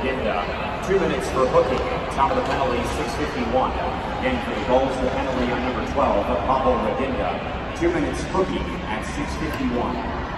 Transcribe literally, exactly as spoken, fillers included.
Redinda. Two minutes for hooking. Top of the penalty, six fifty-one. Again, for the goals, the penalty on number twelve, Pablo Redinda. Two minutes hooking at six fifty-one.